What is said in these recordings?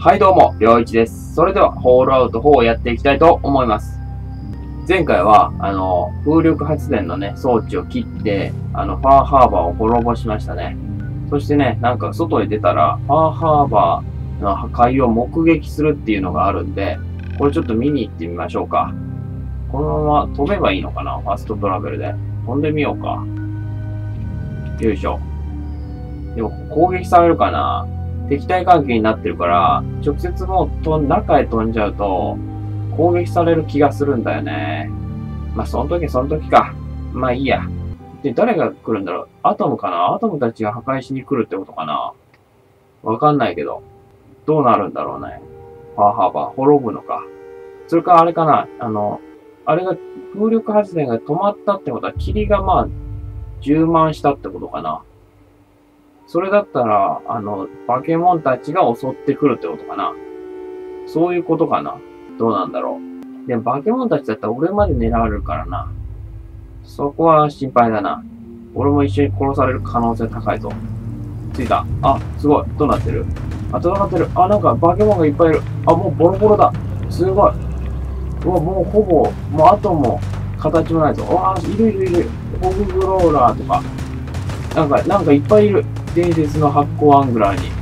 はいどうも、りょういちです。それでは、ホールアウト4をやっていきたいと思います。前回は、風力発電のね、装置を切って、ファーハーバーを滅ぼしましたね。そしてね、なんか外に出たら、ファーハーバーの破壊を目撃するっていうのがあるんで、これちょっと見に行ってみましょうか。このまま飛べばいいのかな？ファストトラベルで。飛んでみようか。よいしょ。でも、攻撃されるかな？敵対関係になってるから、直接もう中へ飛んじゃうと、攻撃される気がするんだよね。まあ、その時か。まあいいや。で、誰が来るんだろう？アトムかな？アトムたちが破壊しに来るってことかな？わかんないけど。どうなるんだろうね。ファーハーバー、滅ぶのか。それかあれかな？あれが、風力発電が止まったってことは、霧がまあ、充満したってことかな。それだったら、バケモンたちが襲ってくるってことかな。そういうことかな。どうなんだろう。でもバケモンたちだったら俺まで狙われるからな。そこは心配だな。俺も一緒に殺される可能性高いぞ。着いた。あ、すごい。どうなってる？あ、戦ってる。あ、なんかバケモンがいっぱいいる。あ、もうボロボロだ。すごい。うわ、もうほぼ、もうあとも形もないぞ。うわ、いる。ホググローラーとか。なんかいっぱいいる。伝説の発光アングラーに。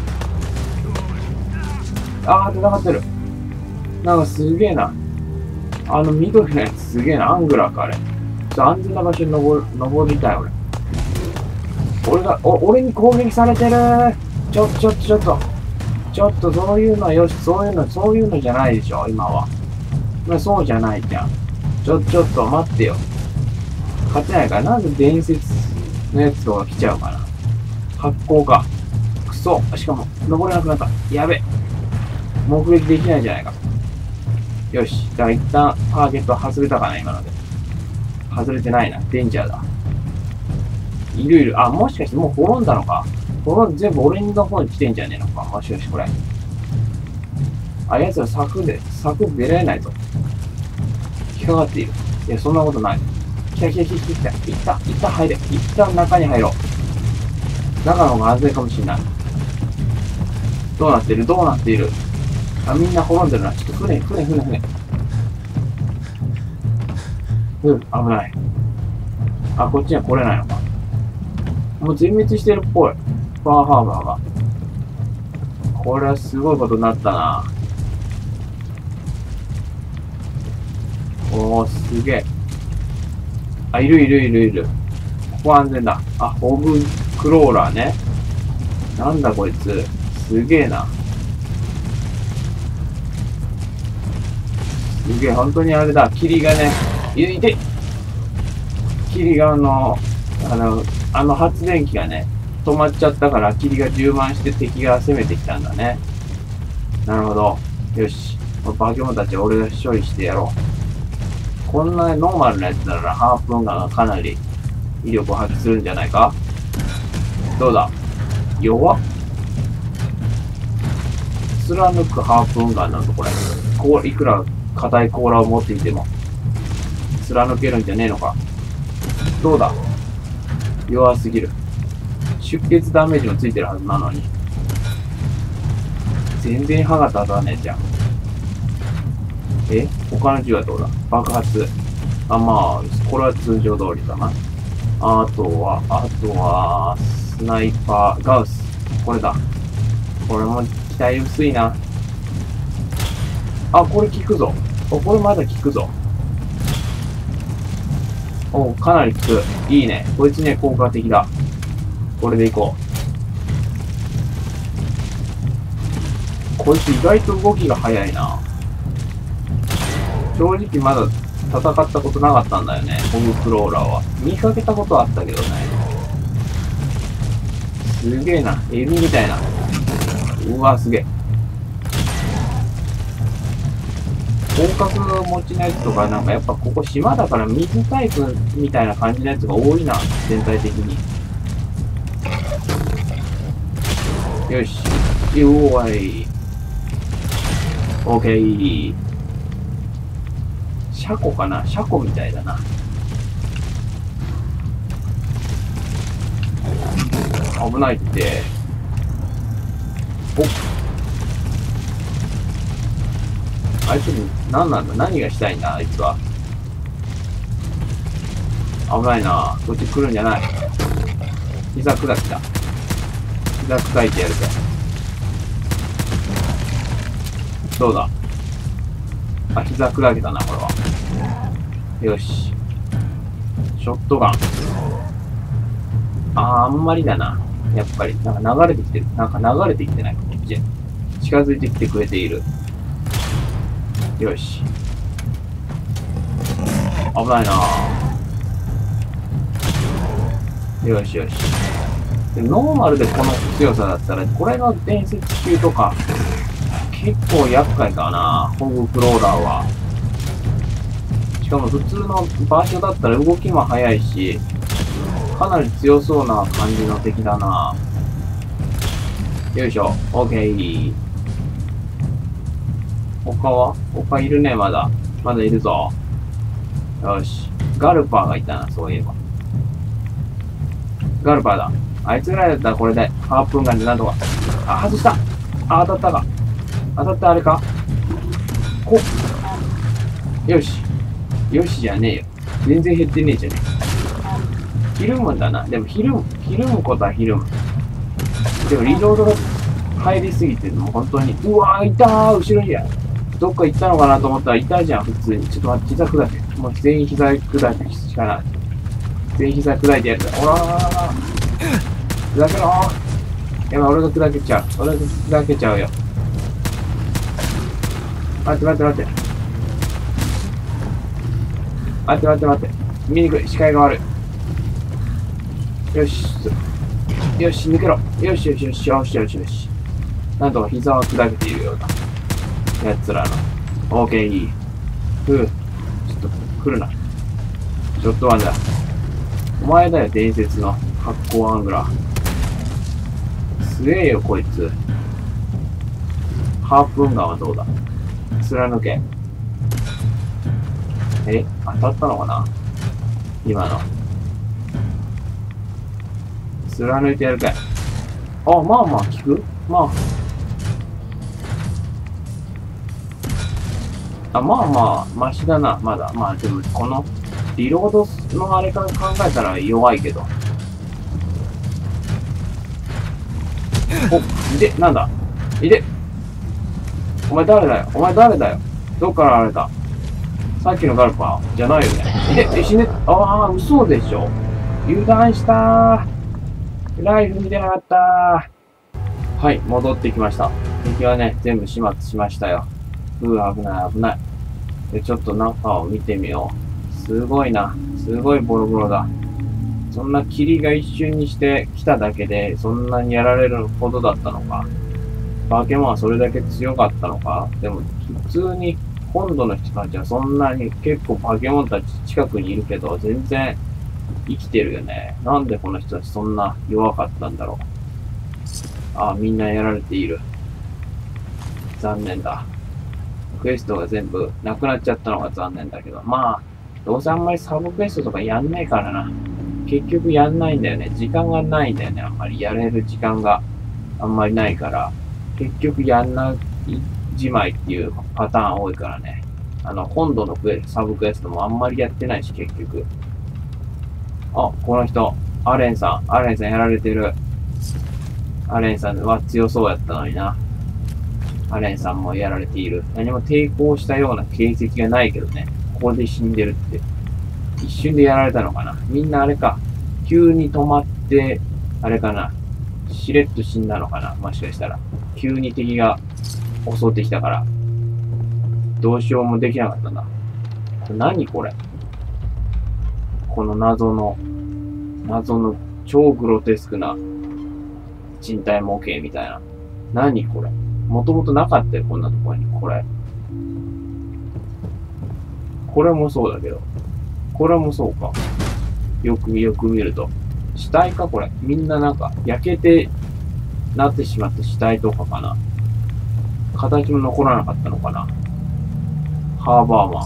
あー、戦ってる。なんかすげえな。緑のやつすげえな。アングラーか、あれ。安全な場所に登りたい、俺。俺に攻撃されてる。ちょっと、そういうのはよし、そういうのじゃないでしょ、今は。まあ、そうじゃないじゃん。ちょっと待ってよ。勝てないから、なんで伝説のやつとか来ちゃうかな。発光か。くそ。しかも、登れなくなった。やべ。目撃できないじゃないか。よし。だから一旦、ターゲット外れたかな、今ので。外れてないな。デンジャーだ。いる。あ、もしかしてもう滅んだのか。全部俺の方に来てんじゃねえのか。もしかしてこれ。あ、奴は柵出られないぞ。引っかかっている。いや、そんなことない。来た。一旦入れ。一旦中に入ろう。中の方が安全かもしれない。どうなっている。あ、みんな滅んでるな。ちょっと船。危ない。あ、こっちには来れないのか。もう全滅してるっぽい。ファーハーバーが。これはすごいことになったな。おー、すげえ。あ、いる。ここ安全だ。あ、ホグクローラーね。なんだこいつ。すげえな。すげえ、本当にあれだ。霧がね、いて霧が発電機がね、止まっちゃったから霧が充満して敵が攻めてきたんだね。なるほど。よし。バケモンたちは俺が処理してやろう。こんなノーマルなやつならハープンガンがかなり威力を発揮するんじゃないか？どうだ？弱っ。貫くハープンガンなんだこれ。いくら硬い甲羅を持っていても貫けるんじゃねえのか。どうだ？弱すぎる。出血ダメージもついてるはずなのに全然歯が立たねえじゃん。他の銃はどうだ？爆発。あ、まあこれは通常通りだな。あとはスナイパーガウス。これだ。これも期待薄いな。あ、これ効くぞ。これまだ効くぞ。お、かなり効く。いいね。こいつね、効果的だ。これでいこう。こいつ意外と動きが早いな。正直まだ戦ったことなかったんだよね。ホグクローラーは。見かけたことはあったけどね。すげえな。エビみたいな。うわ、すげえ。広角持ちのやつとか、なんかやっぱここ島だから水タイプみたいな感じのやつが多いな。全体的に。よし。おい。オーケー。車庫かな？車庫みたいだな。危ないって。 あいつ、何なんだ？何がしたいんだ、あいつは。危ないな。こっち来るんじゃない。膝砕きだ。膝砕いてやるぜ。どうだ。あ、膝砕けたな、これは。よし。ショットガン。あんまりだな。やっぱり、なんか流れてきてる。なんか流れてきてないか、こっち。近づいてきてくれている。よし。危ないな。よしよし。でノーマルでこの強さだったら、これの伝説級とか、結構厄介かな、ホグクローラーは。しかも普通の場所だったら動きも速いし、かなり強そうな感じの敵だな。よいしょ、オッケー。他いるね、まだ。まだいるぞ。よし。ガルパーがいたな、そういえば。ガルパーだ。あいつらだったらこれで、ハープンガンでなんとか。あ、外した。あ、当たったか。当たったあれか。よし。よしじゃねえよ。全然減ってねえじゃねえ。ひるむんだな。でもひるむことはひるむ。でもリロードが入りすぎて、もう本当に、うわー、いたー、後ろにや。どっか行ったのかなと思ったらいたじゃん、普通に。ちょっと待って、膝砕け。もう全員膝砕けしかない。全員膝砕いてやる。おらー。砕けろー。やばい、俺が砕けちゃう。俺が砕けちゃうよ。待って。待って。見にくい。視界が悪い。よし。よし、抜けろ。よし。なんとか膝は砕けているようだ。やつらの。オーケー。ちょっと、来るな。ショットワンだ。お前だよ、伝説の発光アングラー。すげえよ、こいつ。ハープンガンはどうだ？貫け。当たったのかな今の。貫いてやるかい。あ、まあ効く？まあ、マシだな、まだ。まあでも、この、リロードのあれから考えたら弱いけど。なんだお前誰だよどっから現れたさっきのガルパーじゃないよね。死ね。ああ、嘘でしょ。油断したー。ライフ見てなかったー。はい、戻ってきました。敵はね、全部始末しましたよ。危ない。で、ちょっと中を見てみよう。すごいな。すごいボロボロだ。そんな霧が一瞬にして来ただけで、そんなにやられるほどだったのか。化け物はそれだけ強かったのか。でも、普通に、本土の人たちはそんなに結構化け物たち近くにいるけど、全然生きてるよね。なんでこの人たちそんな弱かったんだろう。ああ、みんなやられている。残念だ。クエストが全部なくなっちゃったのが残念だけど。まあ、どうせあんまりサブクエストとかやんないからな。結局やんないんだよね。時間がないんだよね。あんまりやれる時間があんまりないから。結局やんないじまいっていうパターン多いからね。本土のサブクエストもあんまりやってないし、結局。あ、この人、アレンさんやられてる。アレンさんは強そうやったのにな。アレンさんもやられている。何も抵抗したような形跡がないけどね。ここで死んでるって。一瞬でやられたのかな。みんなあれか。急に止まって、あれかな。しれっと死んだのかな。もしかしたら。急に敵が襲ってきたから。どうしようもできなかったな。何これ。この謎の超グロテスクな人体模型みたいな。何これ。もともとなかったよ、こんなところに。これ。これもそうだけど。これもそうか。よく見ると。死体かこれ。みんななんか、焼けて、なってしまった死体とかかな。形も残らなかったのかな。ハーバー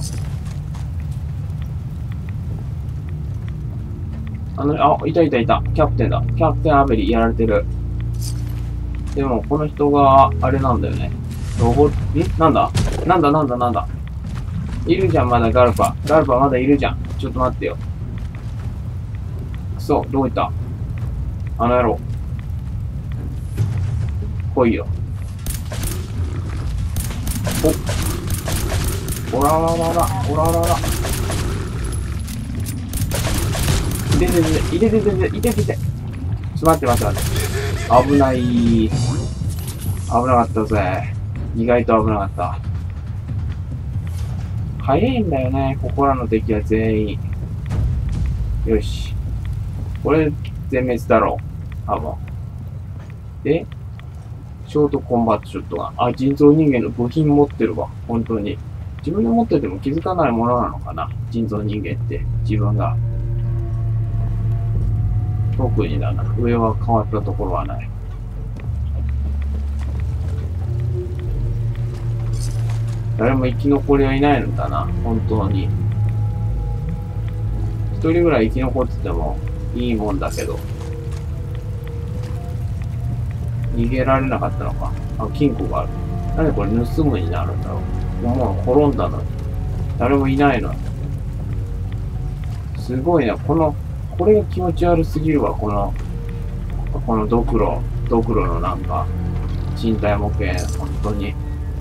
マン。いた。キャプテンだ。キャプテンアベリやられてる。でも、この人が、あれなんだよね。なんだなんだなんだなんだ。いるじゃん、まだガルパ。ガルパまだいるじゃん。ちょっと待ってよ。くそ、どこ行った？あの野郎。来いよ。おらららら、おららら。いててて、いててて、いててて。ちょっと待って待って待って。危ない。危なかったぜ。意外と危なかった。早いんだよね、ここらの敵は全員。よし。これ、全滅だろう。多分。で、ショートコンバットショットガン。あ、人造人間の部品持ってるわ。本当に。自分で持ってても気づかないものなのかな。人造人間って。自分が。特にだな。上は変わったところはない。誰も生き残りはいないのだな。本当に。一人ぐらい生き残っててもいいもんだけど。逃げられなかったのか。あ、金庫がある。なんでこれ盗むになるんだろう。もう転んだのに。誰もいないのに。すごいな。これが気持ち悪すぎるわ。このドクロのなんか、身体模型、本当に。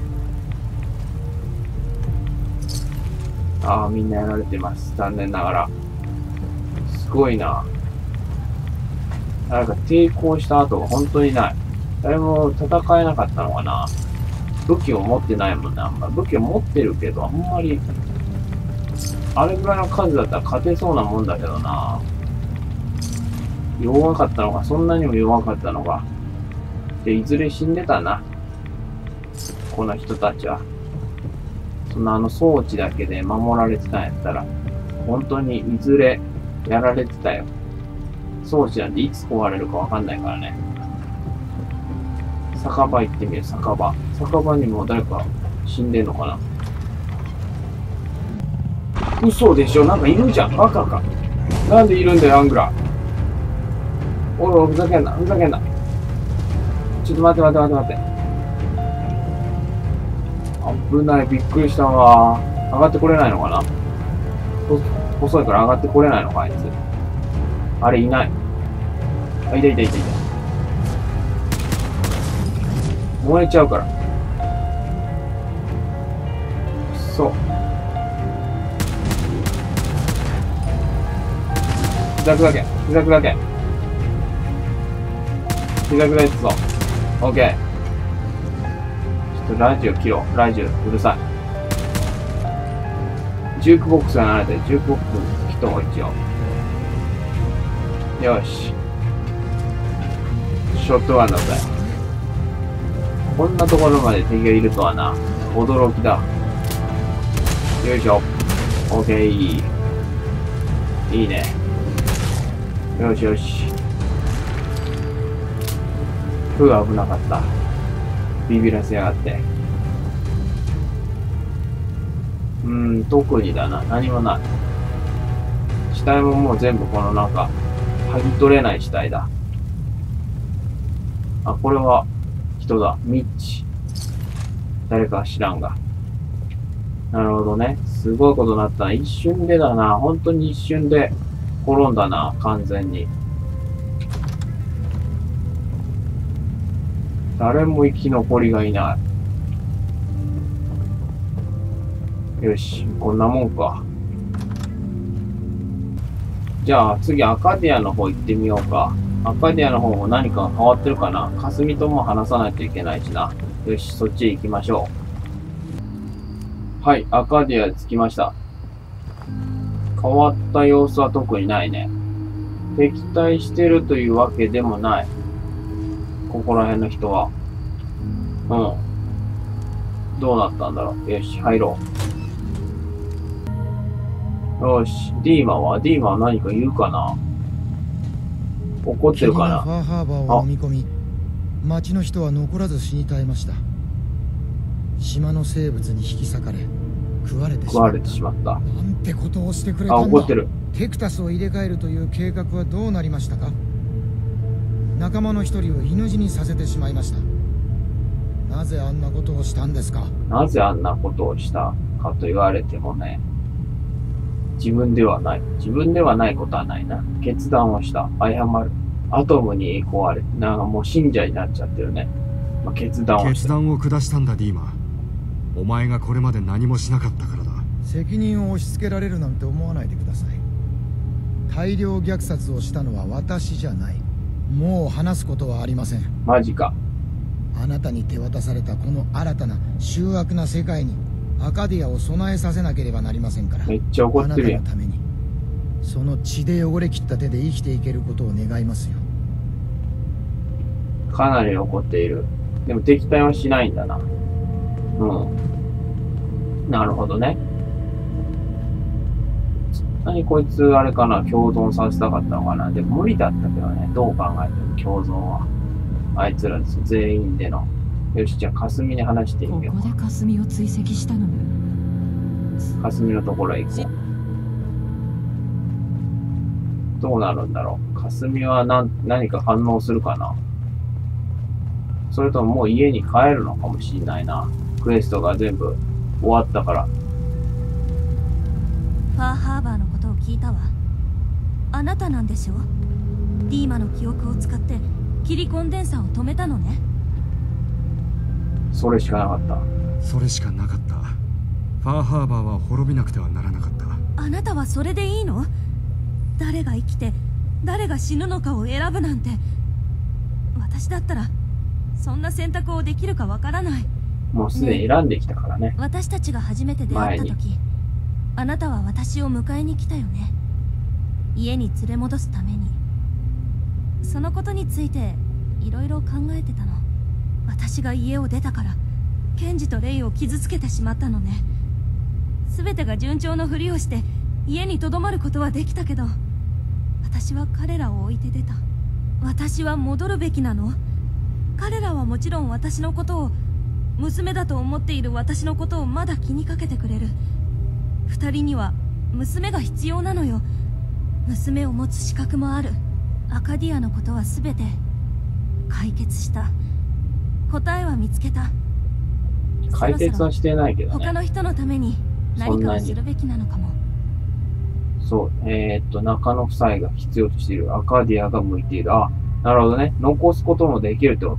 ああ、みんなやられてます。残念ながら。すごいな。なんか抵抗した跡が本当にない。誰も戦えなかったのかな。武器を持ってないもんね、あんま。武器を持ってるけど、あんまり、あれぐらいの数だったら勝てそうなもんだけどな。弱かったのか、そんなにも弱かったのか。で、いずれ死んでたな。この人たちは。そんな装置だけで守られてたんやったら、本当にいずれやられてたよ。装置なんていつ壊れるかわかんないからね。酒場行ってみる、酒場。酒場にも誰か死んでんのかな。嘘でしょ、なんかいるじゃん、バカか。なんでいるんだよ、アングラ。おいおい、ふざけんな、ふざけんな。ちょっと待って待って待って待って。危ない、びっくりしたわ。上がってこれないのかな。細いから上がってこれないのか、あいつ。あれ、いない。あ、いたいたいたいた。燃えちゃうから。くそ。膝砕け、膝砕け。膝砕いつぞ。オッケー。ちょっとラジオ切ろう。ラジオ、うるさい。ジュークボックスが慣れてる。ジュークボックス切っとこう、一応。よし。ショットガンだぜ。こんなところまで敵がいるとはな。驚きだ。よいしょ。オッケー。いいね。よしよし。危なかった。ビビらせやがって。特にだな。何もない。死体ももう全部このなんか、剥ぎ取れない死体だ。あ、これは人だ。ミッチ。誰か知らんが。なるほどね。すごいことになったな。一瞬でだな。本当に一瞬で転んだな。完全に。誰も生き残りがいない。よし、こんなもんか。じゃあ次アカディアの方行ってみようか。アカディアの方も何か変わってるかな。かすみとも話さないといけないしな。よし、そっちへ行きましょう。はい、アカディア着きました。変わった様子は特にないね。敵対してるというわけでもない。ここら辺の人は。どうなったんだろう。よし、入ろう。よし、ディーマは何か言うかな。怒ってるかな。 ファーハーバーを飲み込み、町の人は残らず死に絶えました。島の生物に引き裂かれ、食われてしまった。なんてことをしてくれたんだ。 怒ってる。 テクタスを入れ替えるという計画はどうなりましたか。仲間の一人を犬死にさせてしまいました。 なぜあんなことをしたんですか？ なぜあんなことをしたかと言われてもね、自分ではない。自分ではないことはないな。決断をした。謝る。アトムに壊れ。なんかもう信者になっちゃってるね。まあ、決断を下したんだ、ディーマ。お前がこれまで何もしなかったからだ。 責任を押し付けられるなんて思わないでください。大量虐殺をしたのは私じゃない。もう話すことはありません。 マジか。 あなたに手渡されたこの新たな醜悪な世界にアカディアを備えさせなければなりませんから。 めっちゃ怒ってるやん。 あなたのためにその血で汚れ切った手で生きていけることを願いますよ。 かなり怒っている。でも敵対はしないんだな。うん。なるほどね。何こいつあれかな、共存させたかったのかな。でも無理だったけどね。どう考えても共存は。あいつら全員での。よし、じゃあ霞に話していけよ。 ここで霞を追跡したのね。 霞のところへ行こう。どうなるんだろう。霞は何か反応するかな。それとももう家に帰るのかもしれないな。クエストが全部終わったから。 ファーハーバーのことを聞いたわ。あなたなんでしょ？ディーマの記憶を使ってキリコンデンサーを止めたのね。 それしかなかった。 それしかなかった。ファーハーバーは滅びなくてはならなかった。 あなたはそれでいいの？誰が生きて誰が死ぬのかを選ぶなんて。私だったらそんな選択をできるかわからない。 もうすでに選んできたからね。 私たちが初めて出会った時、あなたは私を迎えに来たよね。家に連れ戻すために。そのことについていろいろ考えてたの。私が家を出たからケンジとレイを傷つけてしまったのね。全てが順調のふりをして家に留まることはできたけど、私は彼らを置いて出た。私は戻るべきなの？彼らはもちろん私のことを、娘だと思っている私のことをまだ気にかけてくれる。二人には娘が必要なのよ。娘を持つ資格もある。アカディアのことは全て解決した。答えは見つけた。 解決はしてないけどね。 他の人のために何かをするべきなのかも。 そう、中野夫妻が必要としているアカディアが向いている。あ、なるほどね。残すこともできるってこと？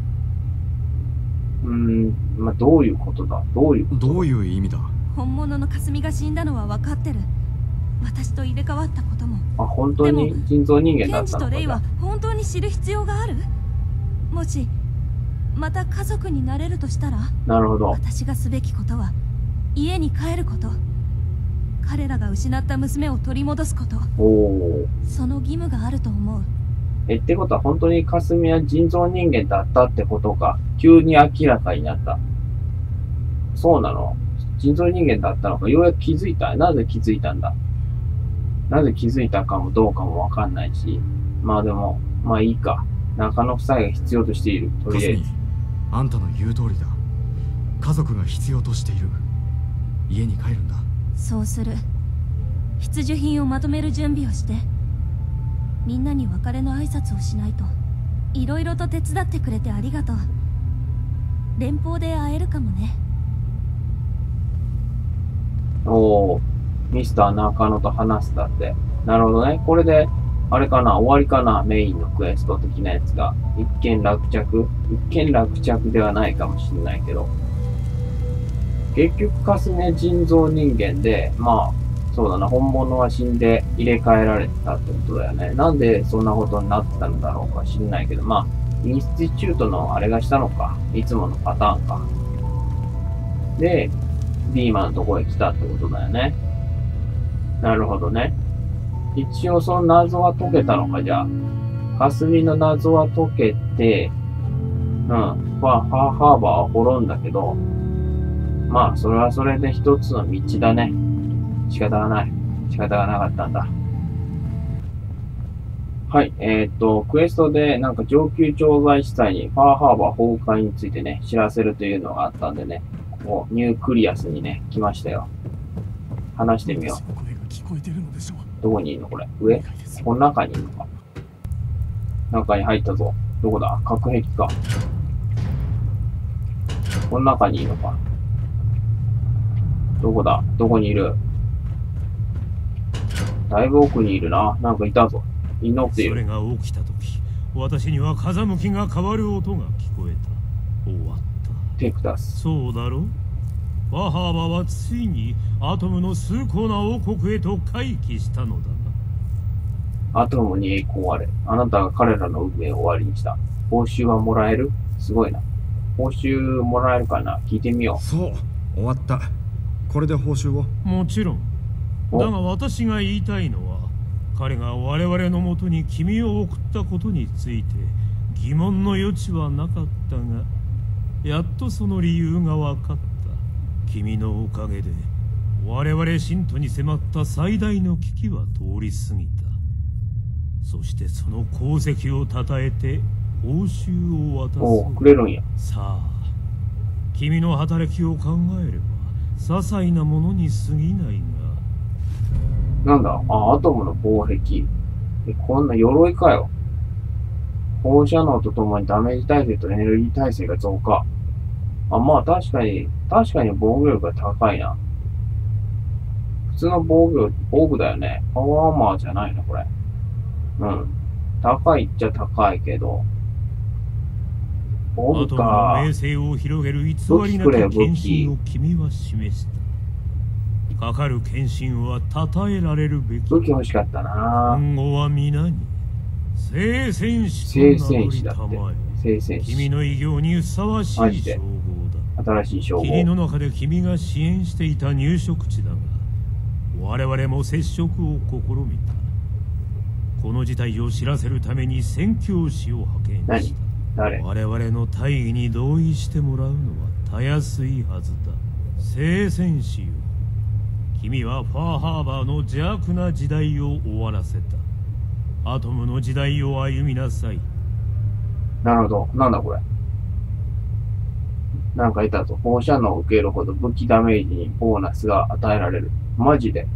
まあ、どういうことだ？どういう意味だ？ 本物の霞が死んだのは分かってる。私と入れ替わったことも。 あ、本当に人造人間だったのか。ケンジとレイは本当に知る必要がある？もしまた家族になれるとしたら。 なるほど。 私がすべきことは家に帰ること。彼らが失った娘を取り戻すこと。その義務があると思う。 ってことは本当に霞は人造人間だったってことか。急に明らかになった。そうなの？人造人間だったのか。ようやく気づいた。なぜ気づいたんだ。なぜ気づいたかもどうかもわかんないし。まあでも、まあいいか。中野夫妻が必要としている。とりあえず。 あんたの言う通りだ。家族が必要としている。家に帰るんだ。 そうする。必需品をまとめる準備をして。みんなに別れの挨拶をしないと。いろいろと手伝ってくれてありがとう。連邦で会えるかもね。 おー、ミスター中野と話すだって。なるほどね。これで、あれかな、終わりかな、メインのクエスト的なやつが。一見落着ではないかもしれないけど。結局かすね人造人間で、まあ、そうだな、本物は死んで入れ替えられたってことだよね。なんでそんなことになってたんだろうか知んないけど、まあ、インスティチュートのあれがしたのか。いつものパターンか。で、ディーマのところへ来たってことだよね。なるほどね。一応その謎は解けたのか、じゃあ。霞の謎は解けて、ファーハーバーは滅んだけど、まあ、それはそれで一つの道だね。仕方がない。仕方がなかったんだ。はい。クエストでなんか上級調剤地帯にファーハーバー崩壊についてね、知らせるというのがあったんでね、こうニュークリアスにね、来ましたよ。話してみよう。どこにいるのこれ。上？この中にいるのか。中に入ったぞ。どこだ？隔壁か。 この中にいるのか。どこだ？どこにいる？だいぶ奥にいるな。なんかいたぞ。祈っている。 それが起きた時、私には風向きが変わる音が聞こえた。終わった。 テクタス。 そうだろう。ファハーバはついにアトムの崇高な王国へと回帰したのだが。アトムに栄光あれ。あなたが彼らの運命を終わりにした。報酬はもらえる？すごいな。報酬もらえるかな？聞いてみよう。 そう、終わった。これで報酬を？ もちろん。だが私が言いたいのは、彼が我々のもとに君を送ったことについて疑問の余地はなかったが、やっとその理由が分かった。君のおかげで我々信徒に迫った最大の危機は通り過ぎた。そしてその功績をたたえて報酬を渡す。 くれるんや。 さあ、君の働きを考えれば些細なものに過ぎないが。 なんだ？アトムの防壁。こんな鎧かよ。放射能とともにダメージ耐性とエネルギー耐性が増加。まあ確かに防御力が高いな。普通の防具だよね。パワーアーマーじゃないのこれ。うん。高いっちゃ高いけど。防具か。 アトムの名声を広げる偽りなき献身を君は示した。かかる献身は称えられるべき。 武器欲しかったな。 今後は皆に聖戦士と名乗りたまえ。 聖戦士。 君の偉業にふさわしい称号だ。 新しい称号。 霧の中で君が支援していた入植地だが、我々も接触を試みた。この事態を知らせるために宣教師を派遣した。 誰？ 我々の大義に同意してもらうのはたやすいはずだ。聖戦士よ、君はファーハーバーの邪悪な時代を終わらせた。アトムの時代を歩みなさい。 なるほど。なんだこれ。なんかいたぞ。放射能を受けるほど武器ダメージにボーナスが与えられる。マジで。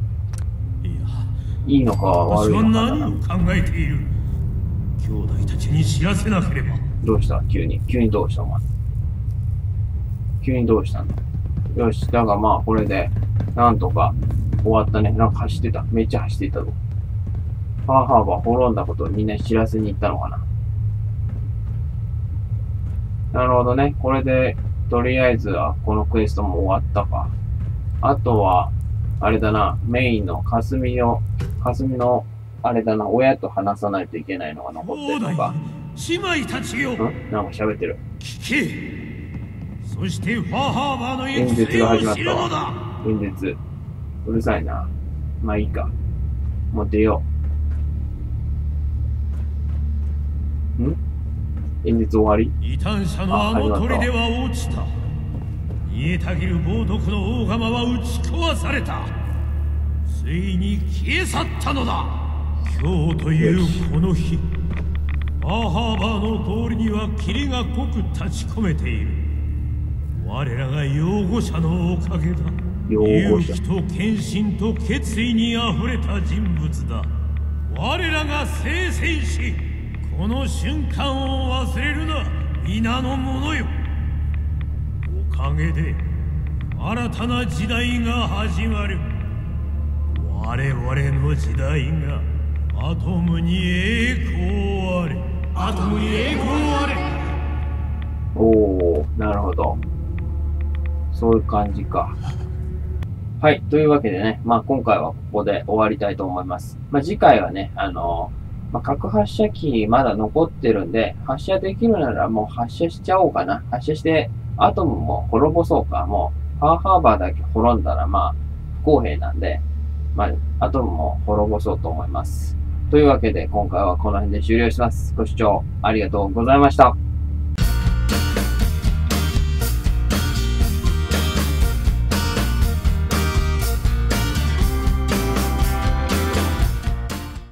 いいのか悪いのかな。 私は何を考えている。兄弟たちに知らせなければ。 どうした急にどうしたお前。急にどうしたんだ。よし。だがまあこれで、なんとか終わったね。なんか走ってた。めっちゃ走っていったぞ。ファーハーバー滅んだことをみんな知らせに行ったのかな。なるほどね。これで、とりあえずはこのクエストも終わったか。あとは、あれだな。メインの霞の、あれだな。親と話さないといけないのが残ってるのか。 姉妹たちよ。 なんか喋ってる。 聞け。そしてファーハーバーの演説が始まっるたわ。演説。うるさいな。まあいいか。もう出よう。演説終わり？ 異端者のあの砦は落ちた。煮えたぎる暴毒の大釜は打ち壊された。ついに消え去ったのだ。今日というこの日、ファーハーバーの通りには霧が濃く立ち込めている。我らが擁護者のおかげだ。勇気と献身と決意にあふれた人物だ。我らが聖戦士、この瞬間を忘れるな、皆の者よ。おかげで新たな時代が始まる。我々の時代がアトムに栄光あれ。アトムに栄光あれ。 おー、なるほど。そういう感じか。はい。というわけでね、まあ今回はここで終わりたいと思います。まあ次回はね、核発射機まだ残ってるんで、発射できるならもう発射しちゃおうかな。発射して、アトムも滅ぼそうか。もう、ファーハーバーだけ滅んだらまあ、不公平なんで、まあ、アトムも滅ぼそうと思います。というわけで、今回はこの辺で終了します。ご視聴ありがとうございました。